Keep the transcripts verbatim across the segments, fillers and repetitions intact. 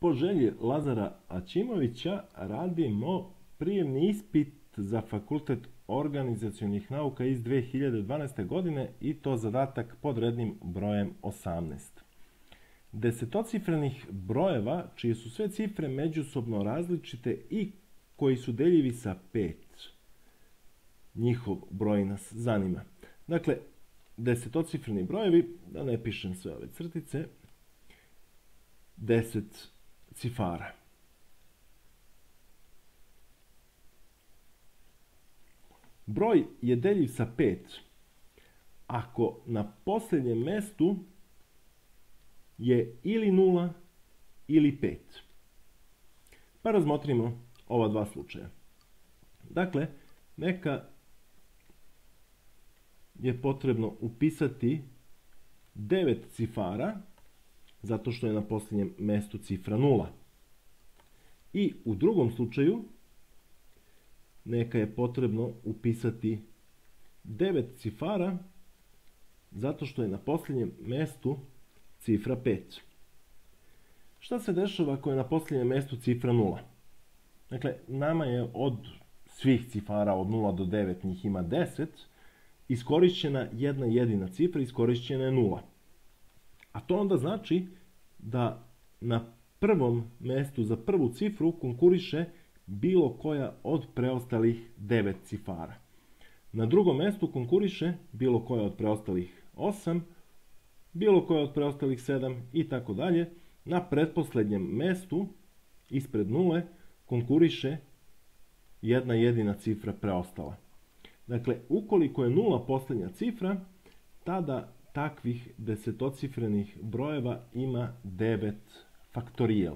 Po želji Lazara Aćimovića radimo prijemni ispit za Fakultet organizacionih nauka iz dve hiljade dvanaeste. godine i to zadatak pod rednim brojem osamnaest. Desetocifrenih brojeva, čije su sve cifre međusobno različite i koji su deljivi sa pet. Njihov broj nas zanima. Dakle, desetocifreni brojevi, da ne pišem sve ove crtice, deset cifara. Broj je deljiv sa pet ako na posljednjem mestu je ili nula ili pet. Pa razmotrimo ova dva slučaja. Dakle, neka je potrebno upisati devet cifara, zato što je na posljednjem mestu cifra nula. I u drugom slučaju, neka je potrebno upisati devet cifara, zato što je na posljednjem mestu cifra pet. Šta se dešava ako je na posljednjem mestu cifra nula? Dakle, nama je od svih cifara od nula do devet, njih ima deset, iskorišćena jedna jedina cifra, iskorišćena je nula. A to onda znači da na prvom mestu za prvu cifru konkuriše bilo koja od preostalih devet cifara. Na drugom mestu konkuriše bilo koja od preostalih osam, bilo koja od preostalih sedam i tako dalje. Na pretposlednjem mestu, ispred nule, konkuriše jedna jedina cifra preostala. Dakle, ukoliko je nula posljednja cifra, tada takvih desetocifrenih brojeva ima devet faktorijel.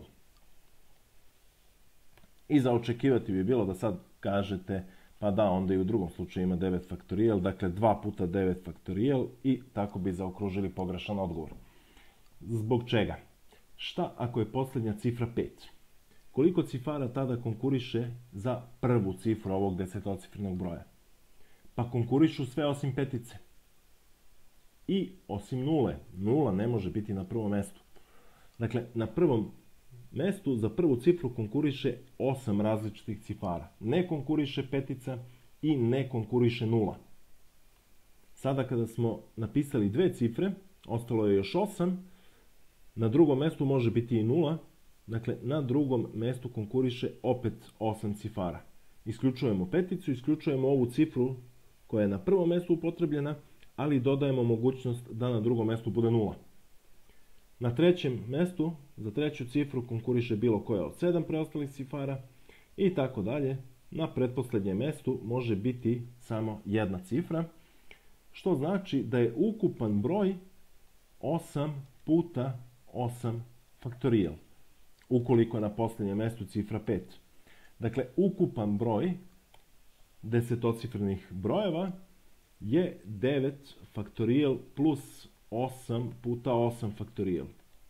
I za očekivati bi bilo da sad kažete, pa da, onda i u drugom slučaju ima devet faktorijel, dakle dva puta devet faktorijel i tako bi zaokružili pogrešan odgovor. Zbog čega? Šta ako je posljednja cifra pet? Koliko cifara tada konkuriše za prvu cifru ovog desetocifrenog broja? Pa konkurišu sve osim petice. I osim nule. Nula ne može biti na prvom mestu. Dakle, na prvom mestu za prvu cifru konkuriše osam različitih cifara. Ne konkuriše petica i ne konkuriše nula. Sada kada smo napisali dve cifre, ostalo je još osam, na drugom mestu može biti i nula, dakle na drugom mestu konkuriše opet osam cifara. Isključujemo peticu, isključujemo ovu cifru koja je na prvom mestu upotrebljena, ali dodajemo mogućnost da na drugom mestu bude nula. Na trećem mestu, za treću cifru, konkuriše bilo koja od sedam preostalih cifara i tako dalje. Na pretposlednjem mestu može biti samo jedna cifra, što znači da je ukupan broj osam puta osam faktorijel, ukoliko je na posljednjem mestu cifra pet. Dakle, ukupan broj desetocifrenih brojeva je devet faktorijel plus osam puta osam faktorijel.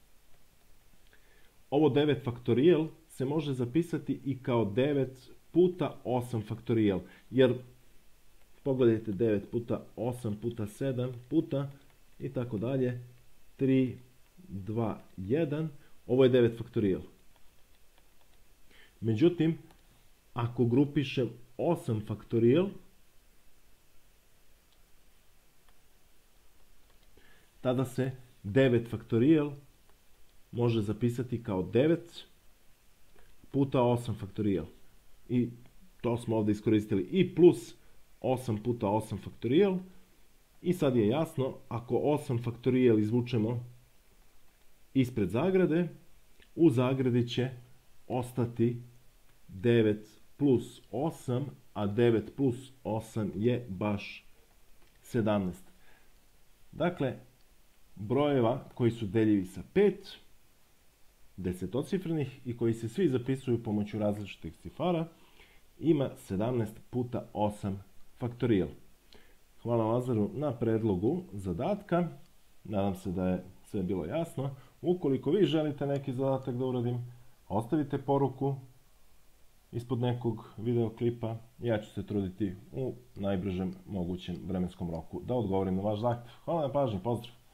Ovo devet faktorijel se može zapisati i kao devet puta osam faktorijel, jer pogledajte devet puta osam puta sedam puta i tako dalje, tri, dva, jedan, ovo je devet faktorijel. Međutim, ako grupišem osam faktorijel, tada se devet faktorijel može zapisati kao devet puta osam faktorijel. I to smo ovdje iskoristili i plus osam puta osam faktorijel. I sad je jasno, ako osam faktorijel izvučemo ispred zagrade, u zagradi će ostati devet plus osam, a devet plus osam je baš sedamnaest. Dakle, brojeva koji su deljivi sa pet, desetocifrenih i koji se svi zapisuju pomoću različitih cifara, ima sedamnaest puta osam faktorijel. Hvala Lazaru na predlogu zadatka. Nadam se da je sve bilo jasno. Ukoliko vi želite neki zadatak da uradim, ostavite poruku ispod nekog videoklipa. Ja ću se truditi u najbržem mogućem vremenskom roku da odgovorim na vaš zahtev. Hvala na pažnji, pozdrav!